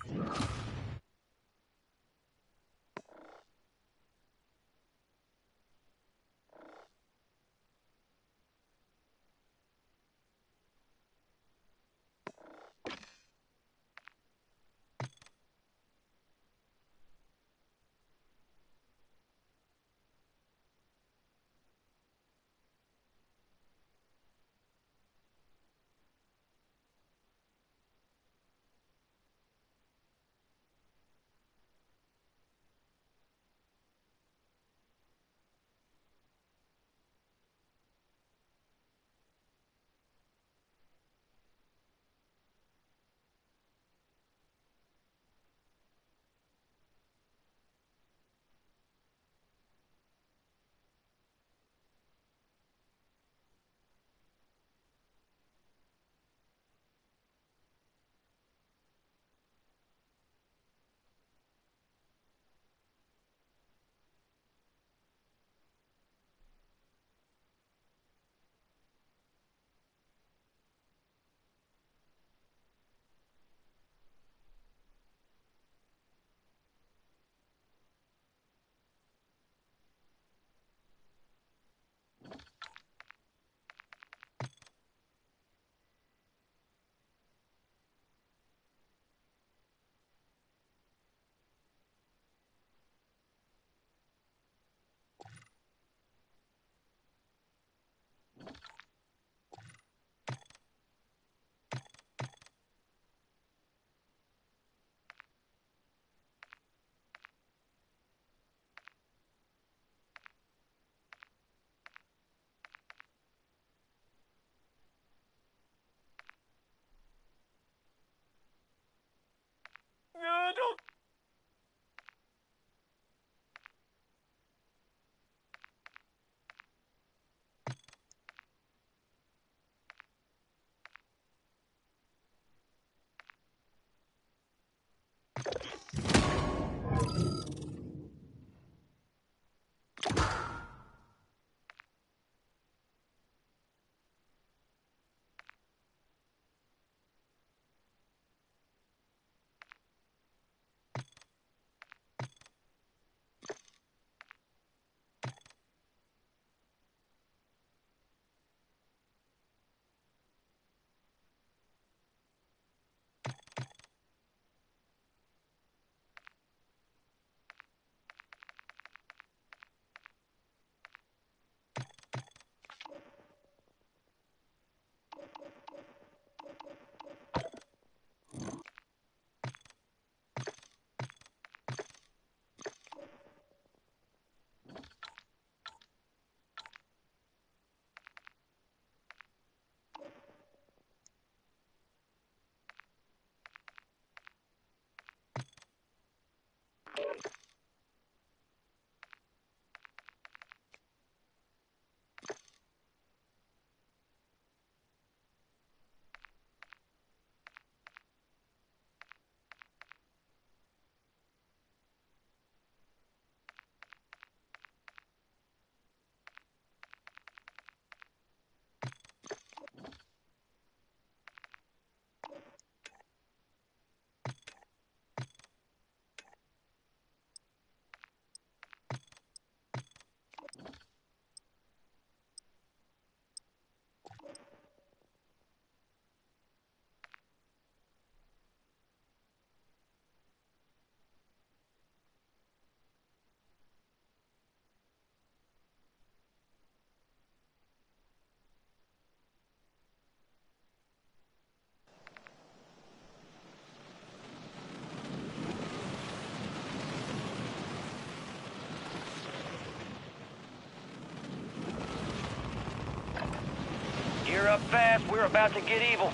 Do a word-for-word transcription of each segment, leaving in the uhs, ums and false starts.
up fast. We're about to get evil.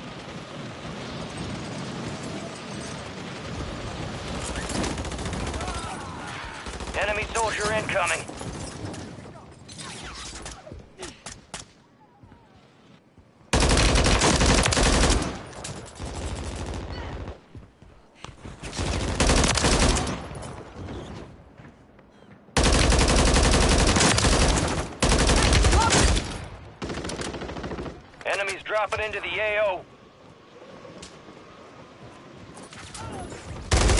Enemy soldier incoming. Enemies dropping into the A O.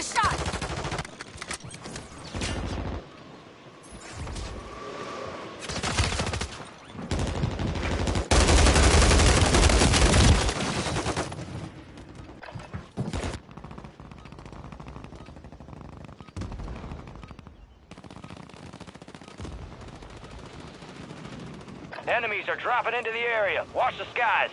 shot! Enemies are dropping into the area. Watch the skies.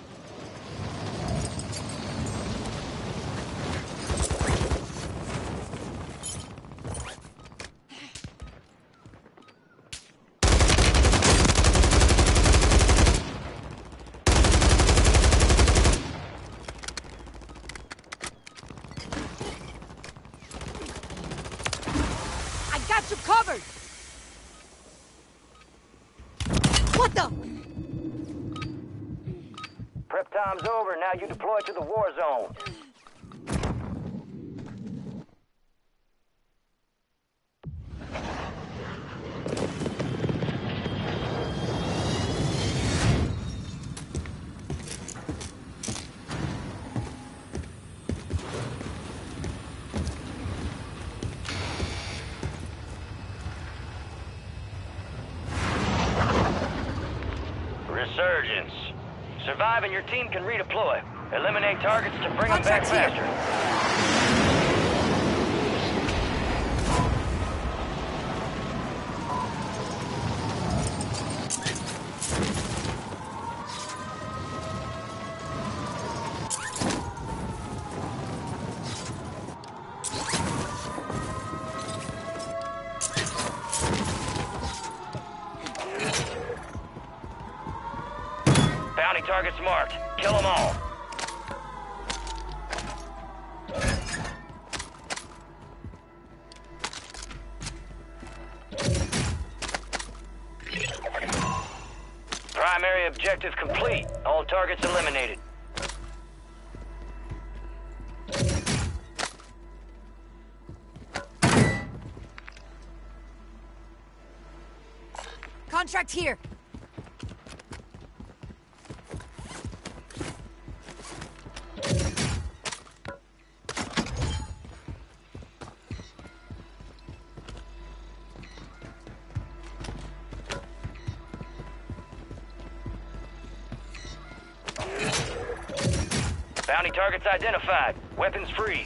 I got you covered! What the? Prep time's over. Now you deploy to the war zone. Resurgence. Survive and your team can redeploy. Eliminate targets to bring them back Contract here. faster. Bounty targets marked. Kill them all. Primary objective complete. All targets eliminated. Contract here. Bounty targets identified. Weapons free.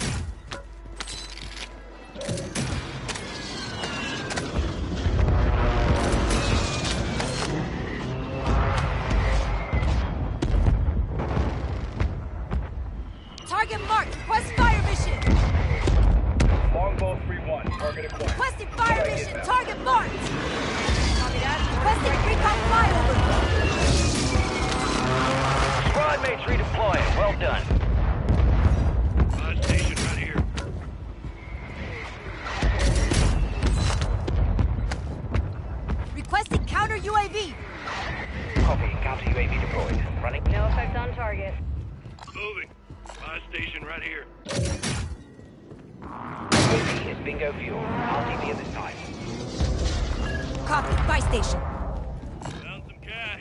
Target marked. Request fire mission. Longbow three one, target acquired. Requesting fire mission. Target marked. Copy that. Requesting recon flyover. Squad mates redeploying. Well done. Uh, station right here. Requesting counter U A V. Copy, counter U A V deployed. Running. No effect on target. Moving. Uh, station right here. U A V is bingo fuel. R T B at this time. Copy. Buy station. Found some cash.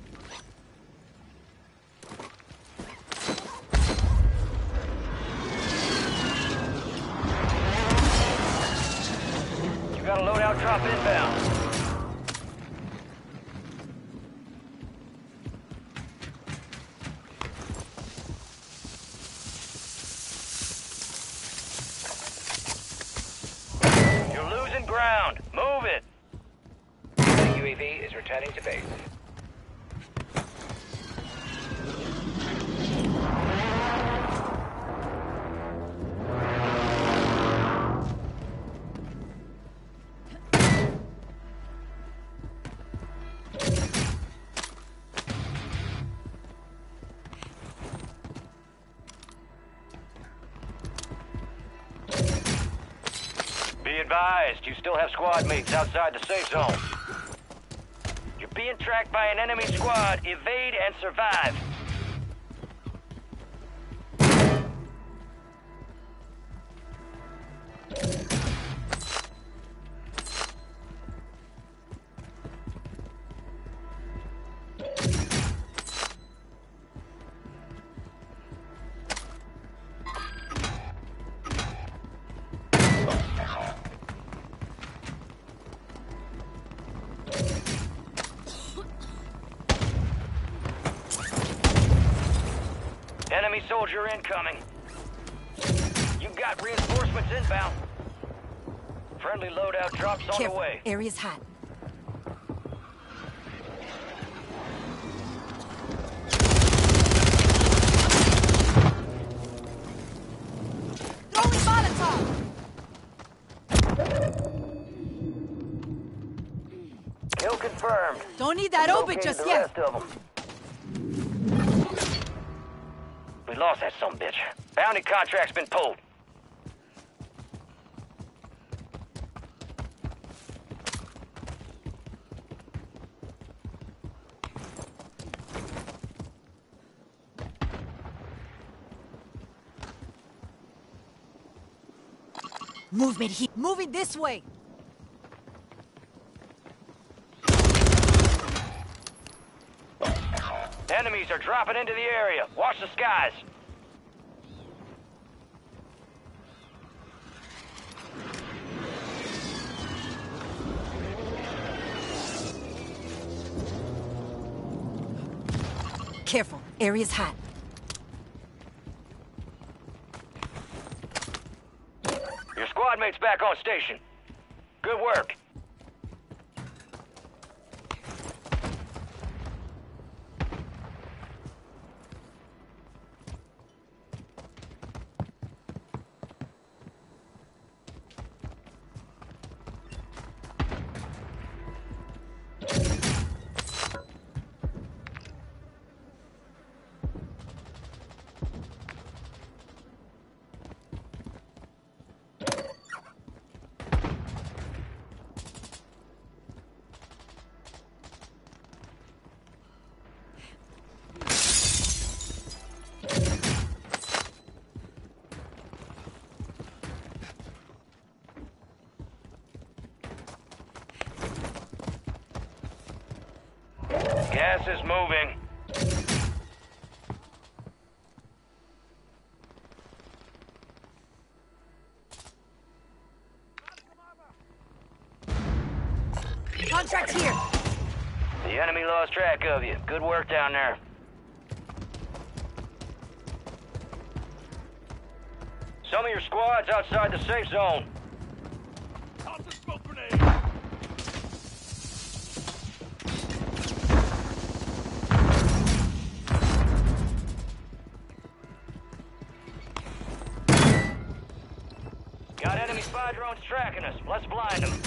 You got a loadout drop inbound. You're losing ground. Move it. The U A V is returning to base. Be advised, you still have squad mates outside the safe zone. You're being tracked by an enemy squad. Evade and survive. Enemy soldier incoming. You got reinforcements inbound. Friendly loadout drops on Careful. the way. Area's hot. Throwing Molotov! Kill confirmed. Don't need that open Located just the yet. rest of 'em. We lost that sumbitch. Bounty contract's been pulled. Movement here. Moving this way. Enemies are dropping into the area. Watch the skies. Careful. Area's hot. Your squad mate's back on station. Good work. Gas is moving. Contract here. The enemy lost track of you. Good work down there. Some of your squad's outside the safe zone. Toss the smoke grenade! Got enemy spy drones tracking us. Let's blind them.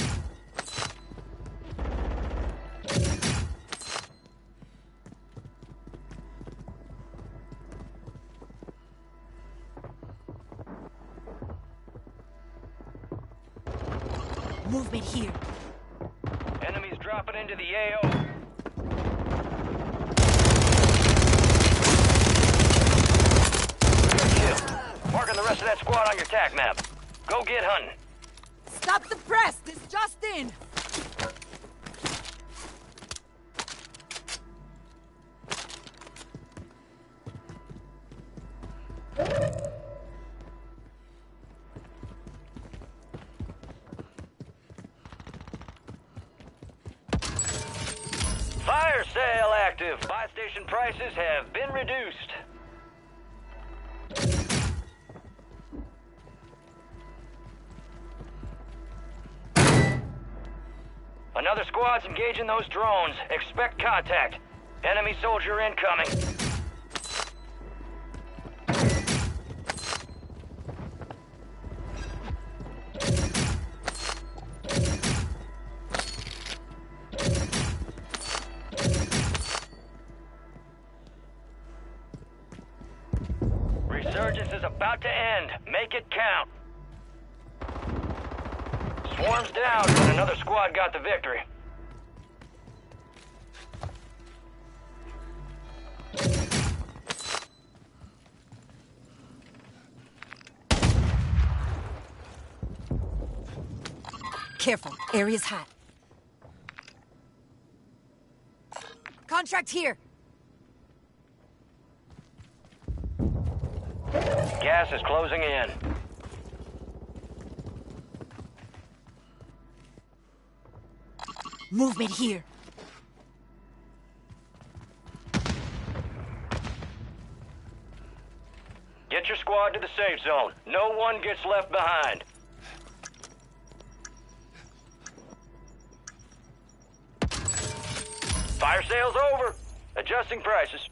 Movement here. Enemies dropping into the A O. Good kill. Marking the rest of that squad on your tac map. Go get hunting. Stop the press. This just in. Fire sale active. Buy station prices have been reduced. Another squad's engaging those drones. Expect contact. Enemy soldier incoming. Resurgence is about to end. Make it count. Swarms down, but another squad got the victory. Careful. Area's hot. Contract here. Gas is closing in. Movement here. your squad to the safe zone. No one gets left behind. Fire sale's over. Adjusting prices.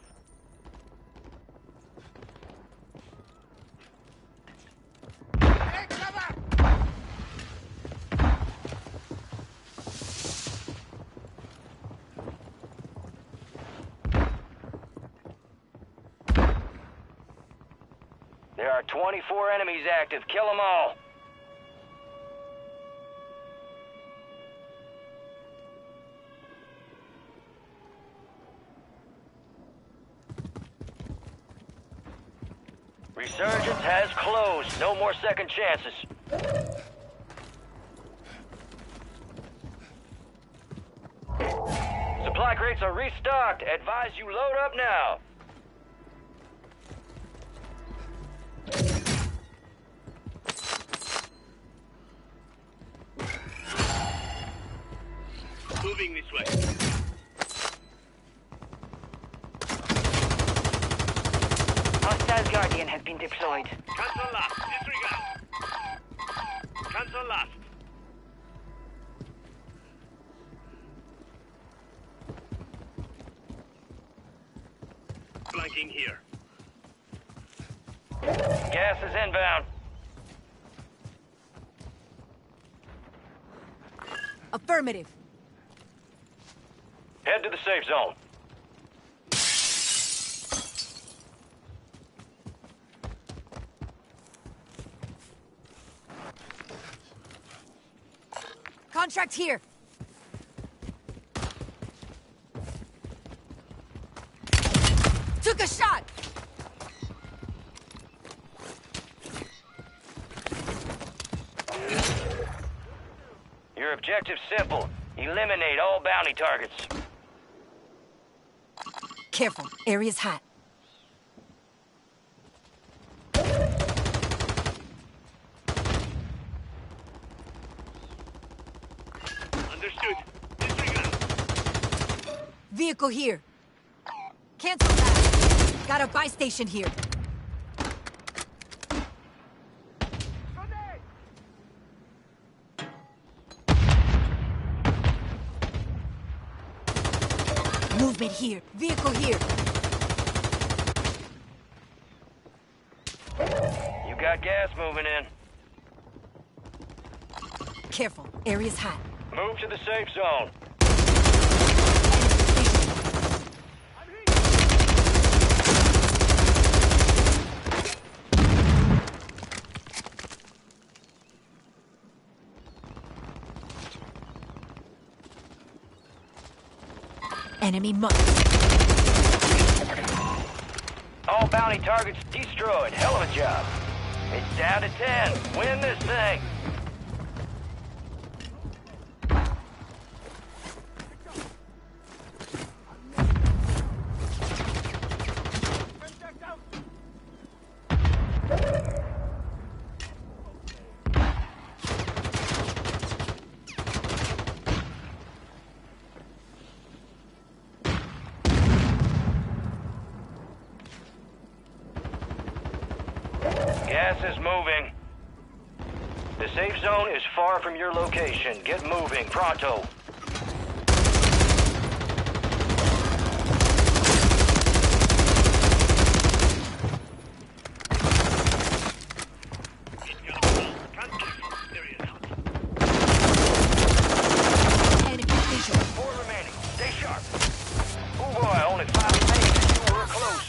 There are twenty-four enemies active. Kill them all. Resurgence has closed. No more second chances. Supply crates are restocked. Advise you load up now. Moving this way. Hostile Guardian has been deployed. Cancel last. Disregard. Cancel last. Flanking here. Gas is inbound. Affirmative. Head to the safe zone. Contract here. Took a shot. Your objective's simple. Eliminate all bounty targets. Careful. Area's hot. Understood. Disregard. Vehicle here. Cancel that. Got a buy station here. Movement here. Vehicle here. You got gas moving in. Careful. Area's hot. Move to the safe zone. Enemy mark. All bounty targets destroyed. Hell of a job. It's down to ten. Win this thing. Gas is moving. The safe zone is far from your location. Get moving, pronto. Enemy visual. Four remaining. Stay sharp. Oh boy, only five remaining. You were close.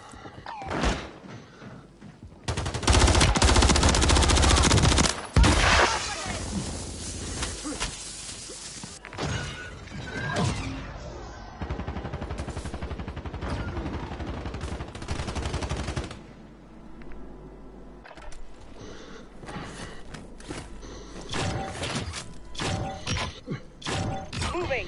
Moving.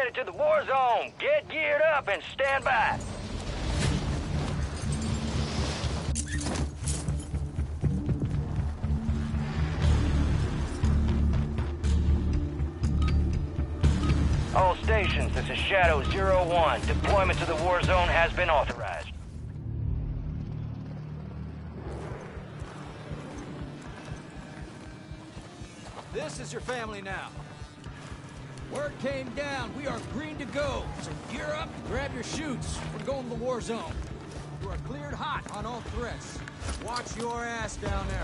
headed to the war zone. Get geared up and stand by. All stations, this is Shadow zero one. Deployment to the war zone has been authorized. This is your family now. Word came down. We are green to go. So gear up, grab your chutes. We're going to the war zone. You are cleared hot on all threats. Watch your ass down there.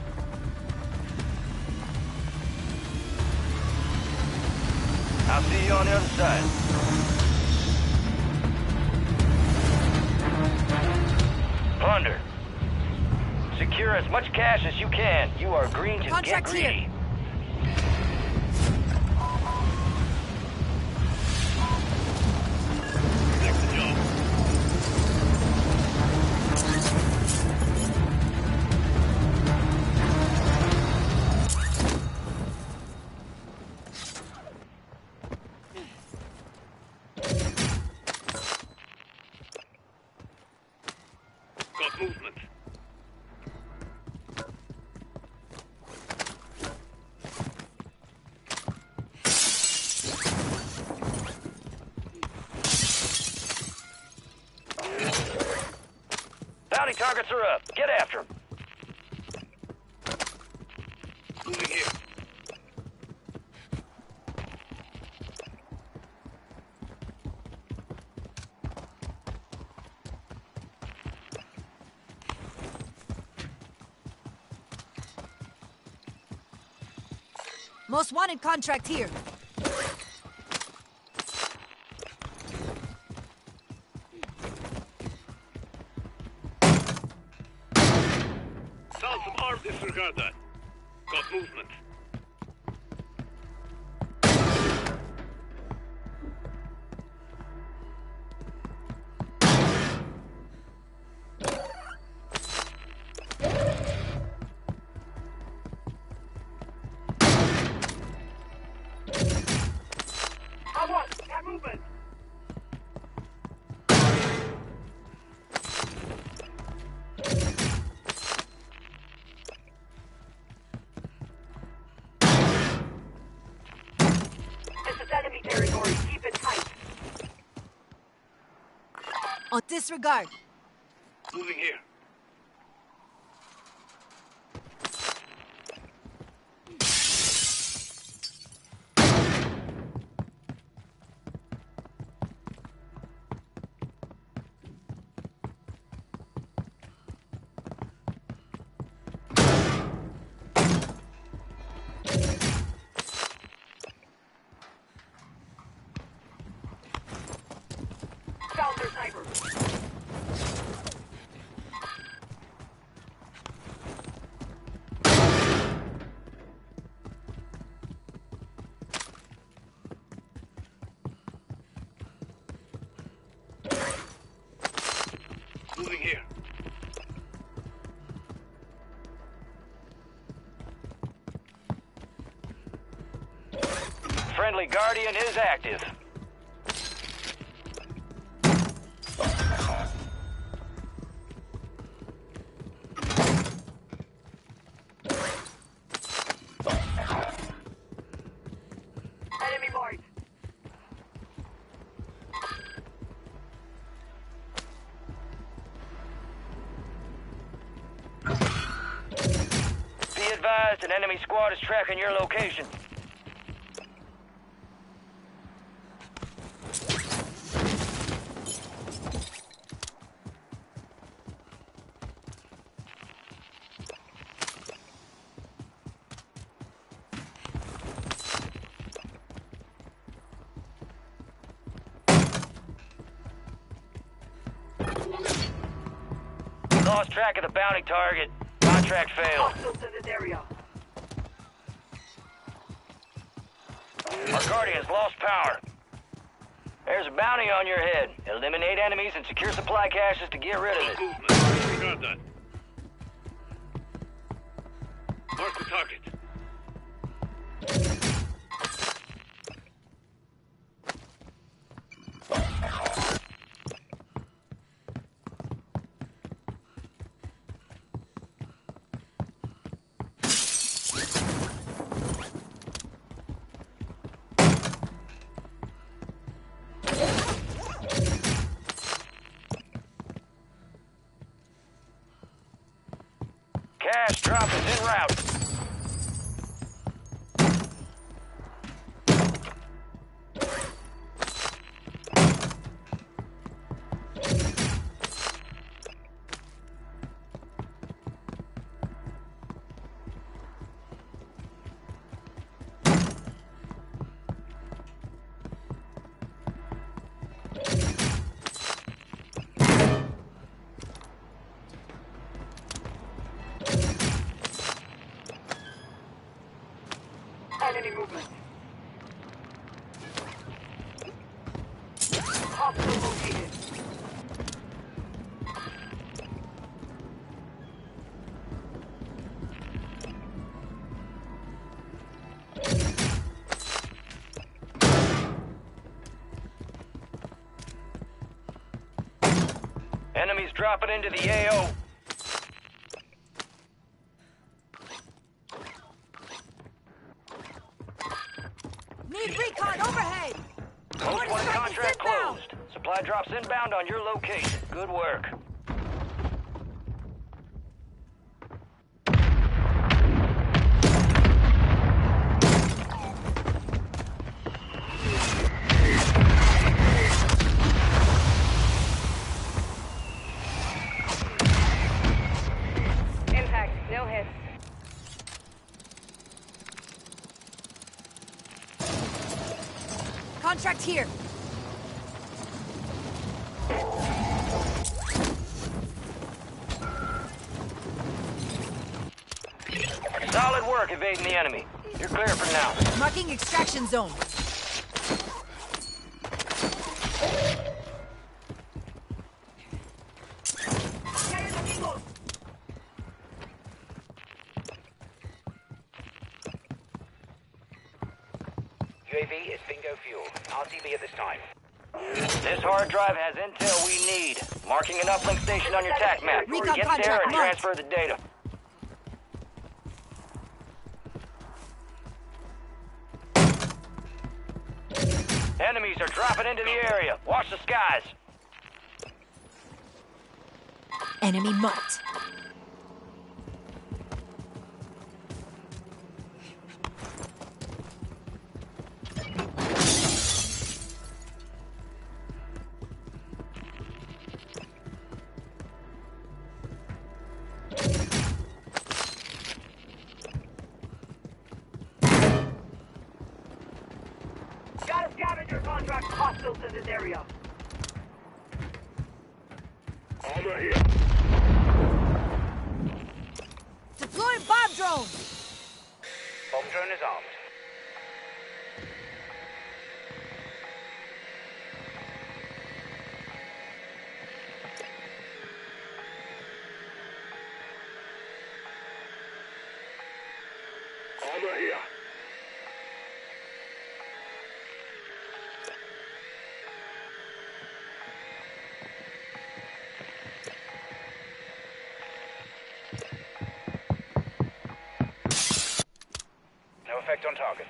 I'll see you on the other side. Plunder. Secure as much cash as you can. You are green to Contract get greedy. here. Got movement. Bounty targets are up. Get after them. Moving here. Most wanted contract here. Found some arms, disregard that. Got movement. I want that movement. This is enemy territory. Keep it tight. On disregard. Moving here. Found their sniper. Moving here. Friendly Guardian is active. Enemy marked. Be advised, an enemy squad is tracking your location. Lost track of the bounty target. Contract failed. Hostiles in this area. Our Guardian's lost power. There's a bounty on your head. Eliminate enemies and secure supply caches to get rid of it. Movement. Disregard that. Mark the target. drop is en route. Enemy movement. Hostile located. Enemies dropping into the A O. Need recon overhead! Most Mortar one strike is contract inbound. closed. Supply drops inbound on your location. Good work. Impact. No hits. Contract here. Solid work evading the enemy. You're clear for now. Marking extraction zone. U A V is bingo fuel. R T B at this time. This hard drive has intel we need. Marking an uplink station on your tac map. Recon Get contract there and marked. transfer the data. Enemies are dropping into the area. Watch the skies. Enemy marked. Got a scavenger contract hostiles in this area. Armor here. Deploying bomb drone! Bomb drone is armed. Armor here. No effect on target.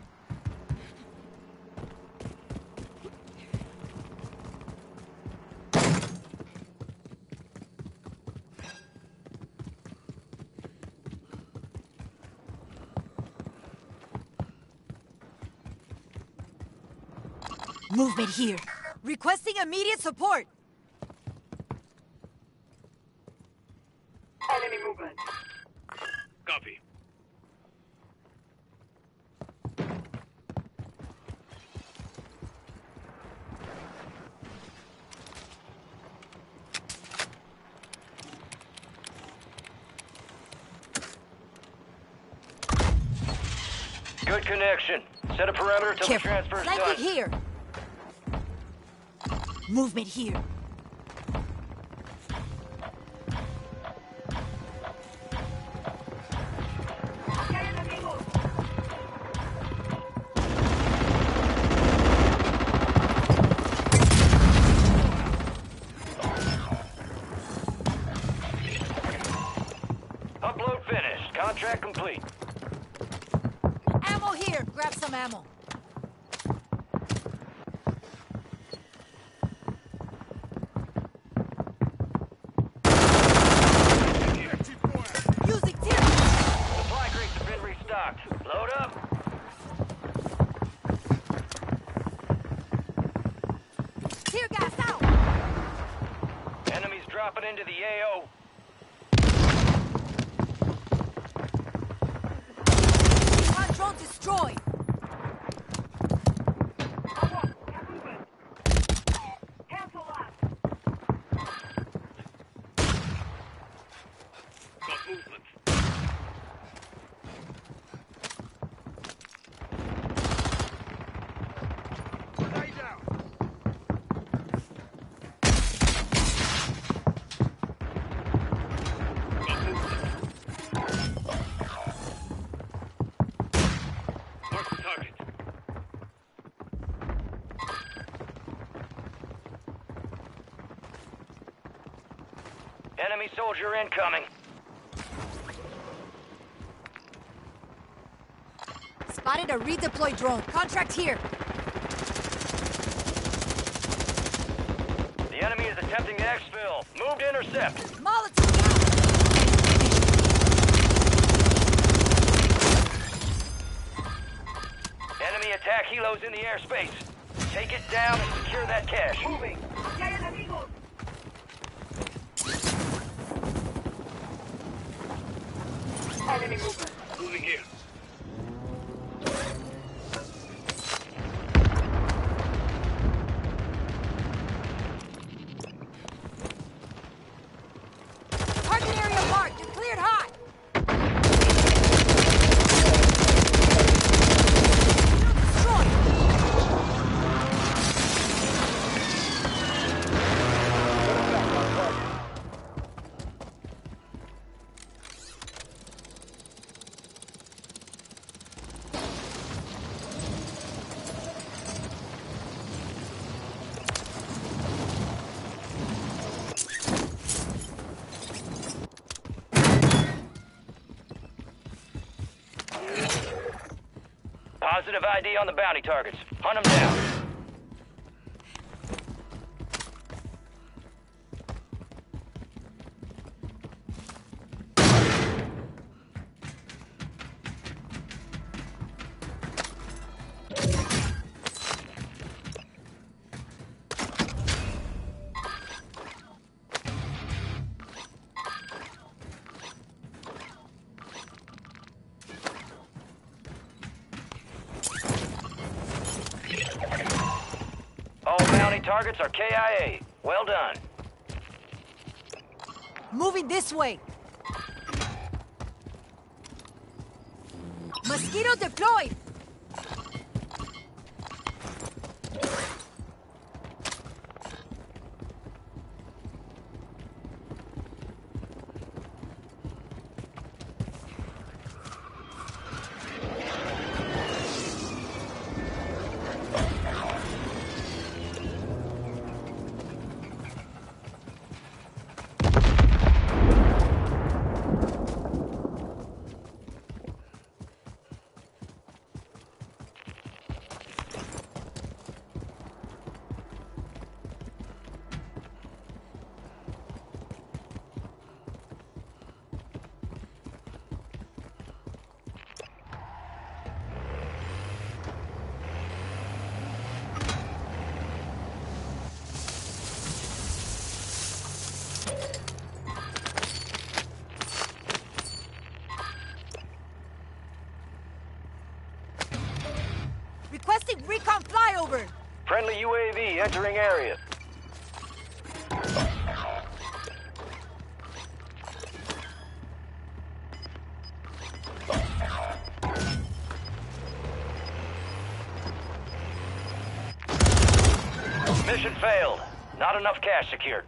Movement here. Requesting immediate support. Enemy movement. Copy. Good connection. Set a perimeter till the Careful. transfer's Flanking done. here. Movement here. Upload finished. Contract complete. Ammo here. Grab some ammo. Using tear gas. dropping into the A O. Control destroyed. Cancel that. Got movement. Grenade down. Got movement. Mark the target. Enemy soldier incoming. Spotted a redeploy drone. Contract here. The enemy is attempting to exfil. Move to intercept. Molotov out. Enemy attack helos in the airspace. Take it down and secure that cache. Moving. Ya hay enemigos. Enemy movement. Moving here. Target area marked. You're cleared hot. Destroyed. Positive I D on the bounty targets. Hunt them down. All bounty targets are K I A. Well done. Moving this way. Mosquito deployed. Requesting recon flyover. Friendly U A V entering area. Mission failed. Not enough cash secured.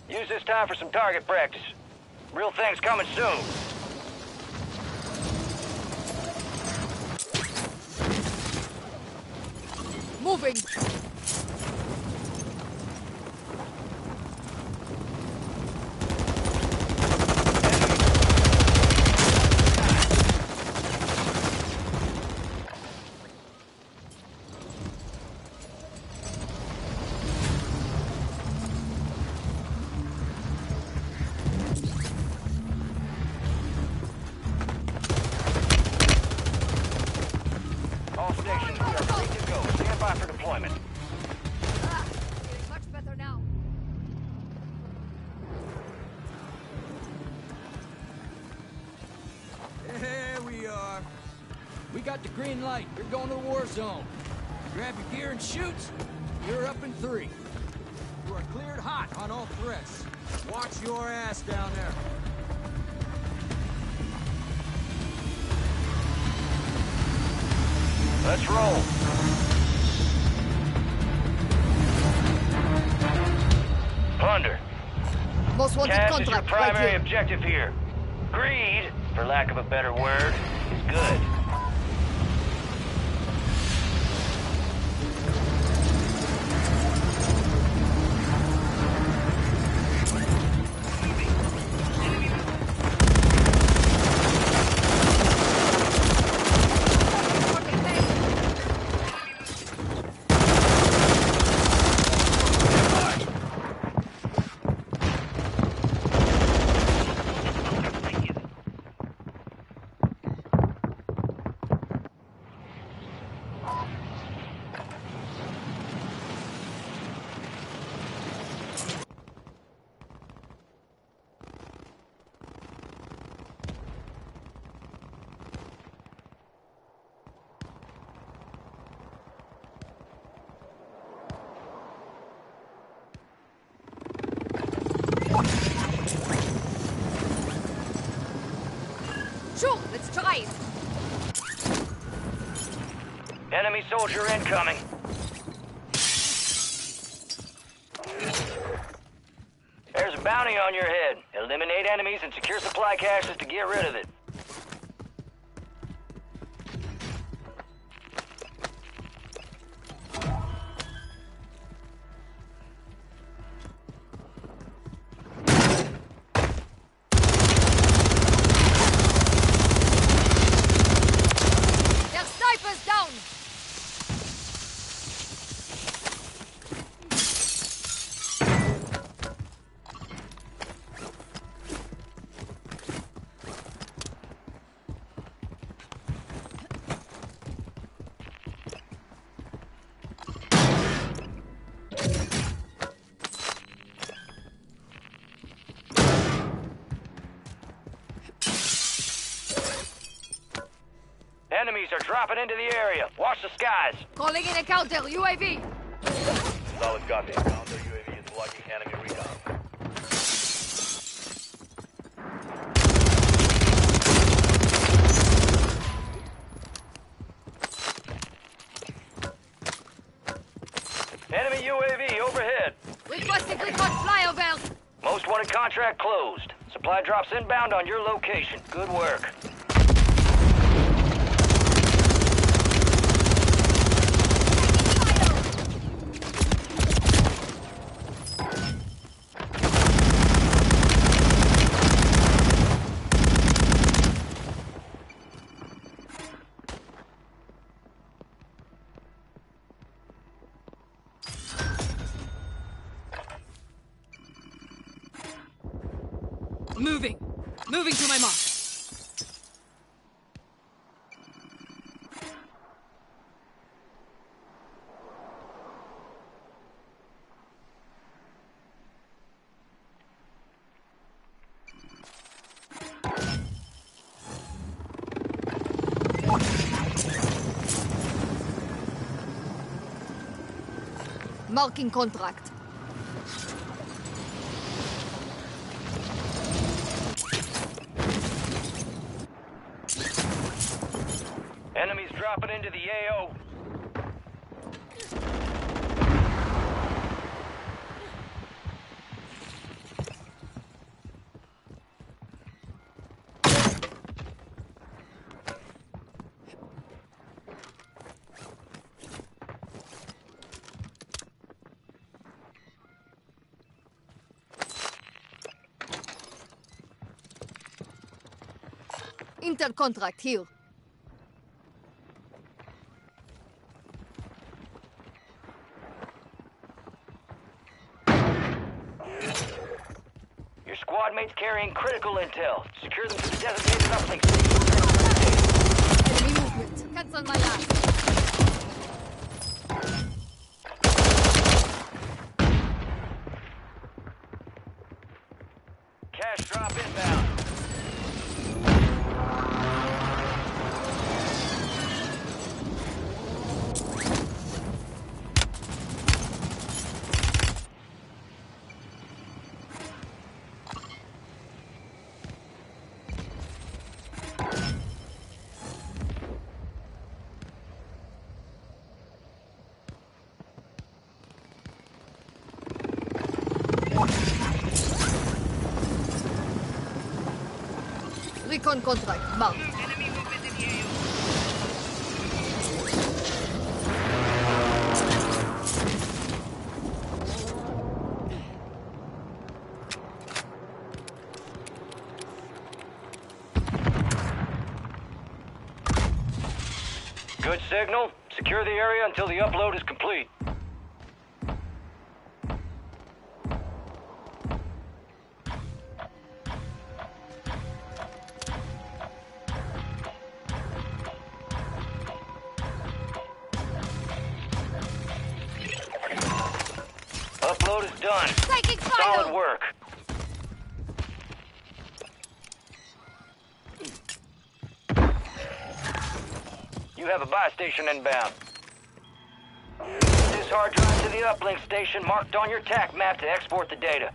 Use this time for some target practice. Real thing's coming soon. Moving. All stations, we are ready to go. Stand by for deployment. Ah, feeling much better now. Here we are. We got the green light. You're going to the war zone. Grab your gear and shoot. You're up in three. You are cleared hot on all threats. Watch your ass down there. Let's roll. Plunder. Most wanted Cash is your contract right primary here. objective here. Greed, for lack of a better word, is good. Sure, let's try it. Enemy soldier incoming. There's a bounty on your head. Eliminate enemies and secure supply caches to get rid of it. Their snipers down. Enemies are dropping into the area. Watch the skies. Calling in a counter U A V. Solid copy. Counter U A V is blocking enemy recon. Enemy U A V overhead. Requesting recon flyover. Most wanted contract closed. Supply drops inbound on your location. Good work. Moving. Moving to my mark. Marking contract. Enemies dropping into the A O. Intel contract here. Your squad mates carrying critical intel. Secure them to the designated uplink station. Enemy movement. Cancel my last. Cash drop inbound. Recon contract marked. Good signal. Secure the area until the upload is complete. Upload is done. Taking fire! Solid work. You have a buy station inbound. This hard drive to the uplink station marked on your T A C map to export the data.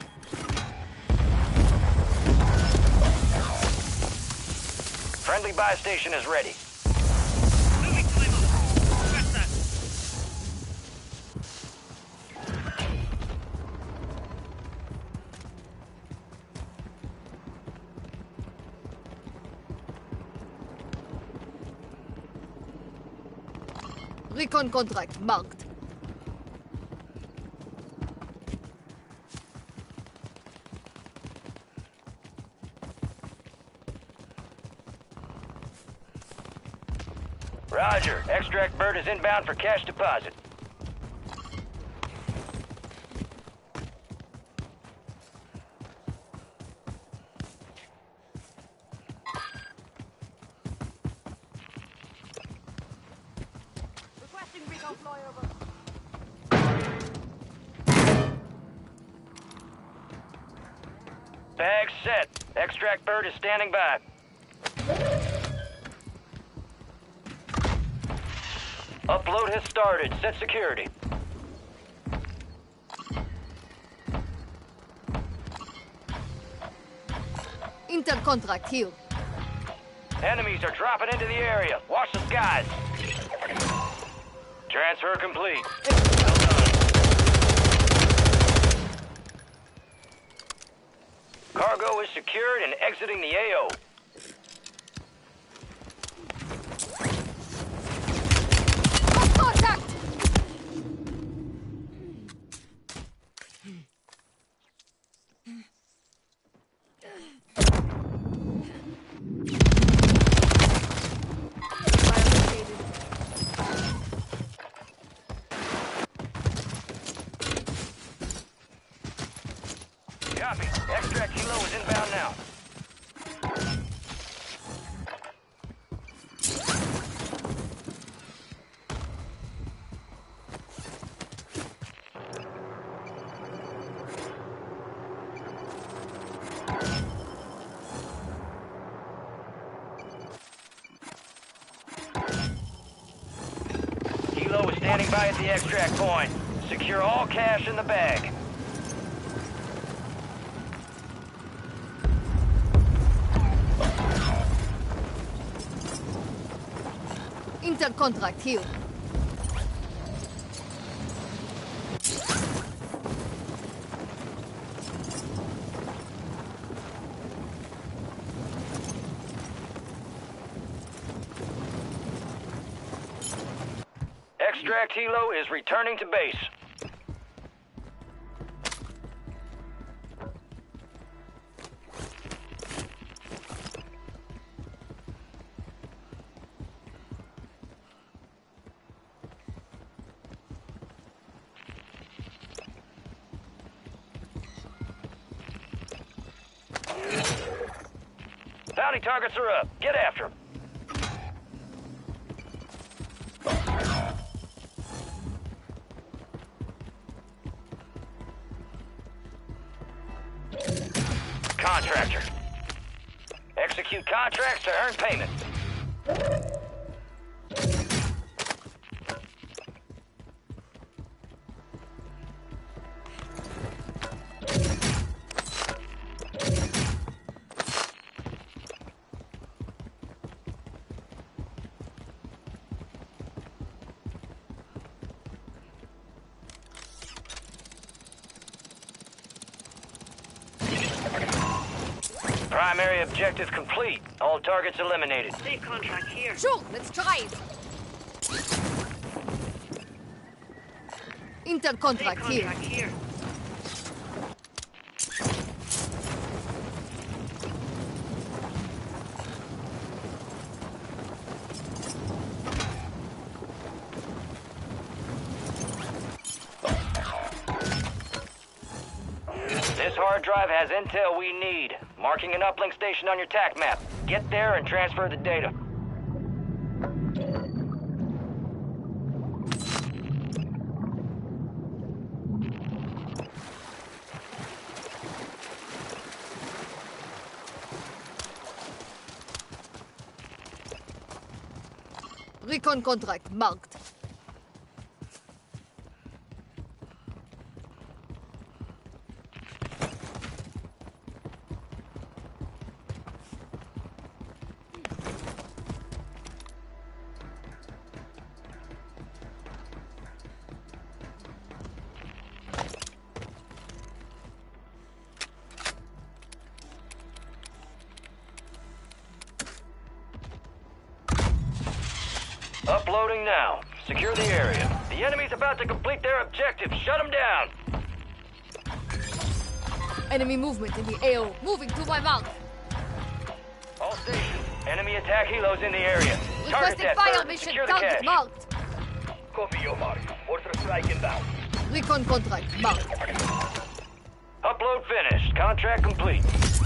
Friendly buy station is ready. Recon contract marked. Roger. Extract bird is inbound for cash deposit. Requesting recon flyover. Bag set. Extract bird is standing by. Upload has started. Set security. Intel contract here. Enemies are dropping into the area. Watch the skies. Transfer complete. Well done. Cargo is secured and exiting the A O. Contact! Copy. Extract kilo is inbound now. Kilo is standing by at the extract point. Secure all cash in the bag. Intel contract here. Extract helo is returning to base. Bounty targets are up. Get after them. Contractor. Execute contracts to earn payment. Primary objective complete. All targets eliminated. Safe contract here. Sure, let's try it. Safe Intercontract here. contract here. This hard drive has intel we need. Marking an uplink station on your tac map. Get there and transfer the data. Recon contract marked. Uploading now. Secure the area. The enemy's about to complete their objective. Shut them down. Enemy movement in the A O. Moving to my mark. All stations. Enemy attack helos in the area. Target Requesting that fire bird. mission. Secure the Target cache. marked. Copy your mark. Mortar strike inbound. Recon contract marked. Upload finished. Contract complete.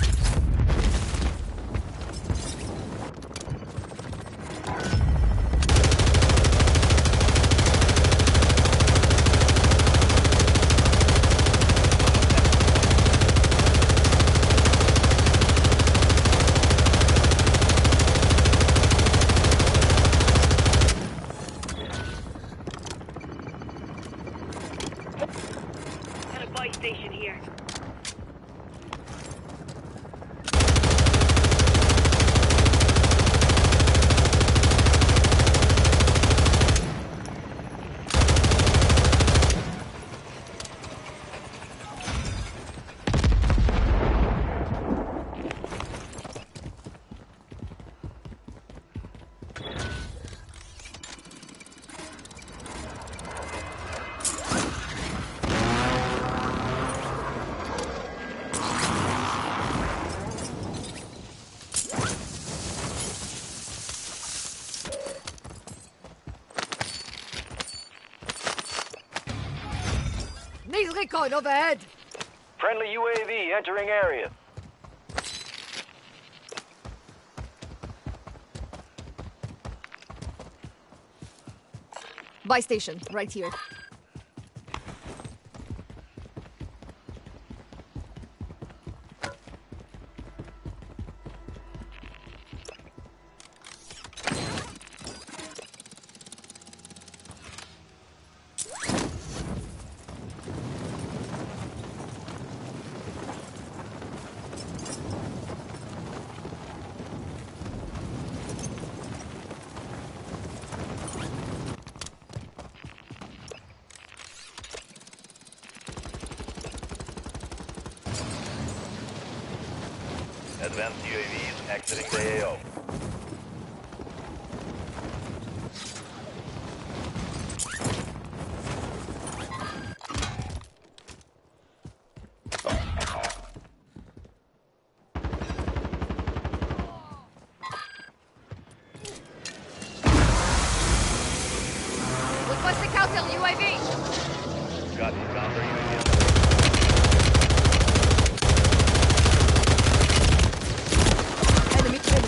Got a buy station here. Need recon overhead. Friendly U A V entering area. Buy station right here. Advanced U A Vs exiting the A O. Requesting counter U A V. Got the counter U A V. Enemy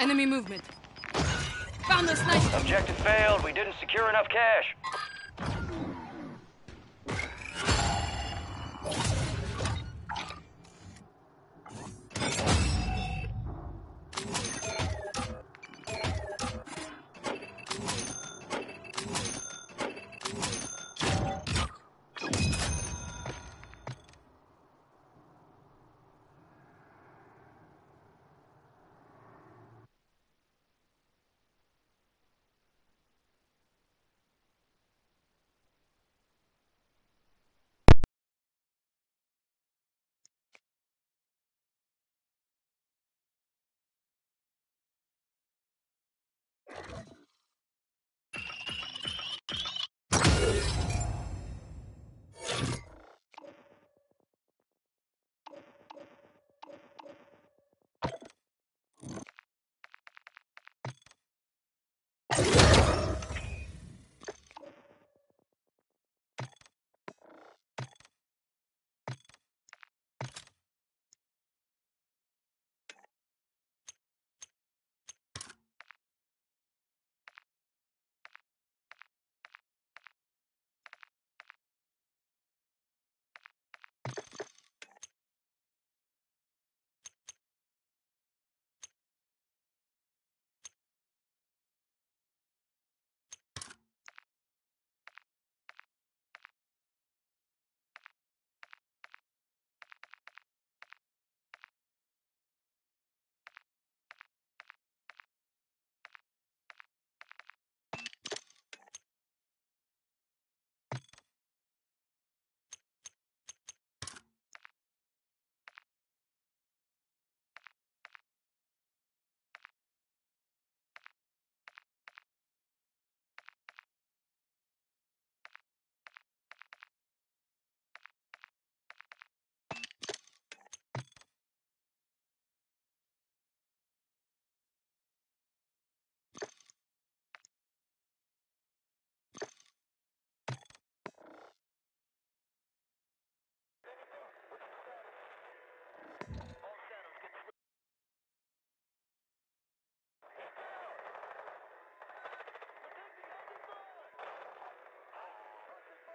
Enemy movement. Found the sniper. Objective failed. We didn't secure enough cash.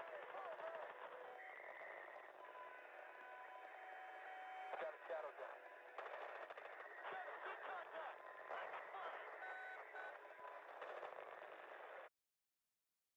Got a shadow down.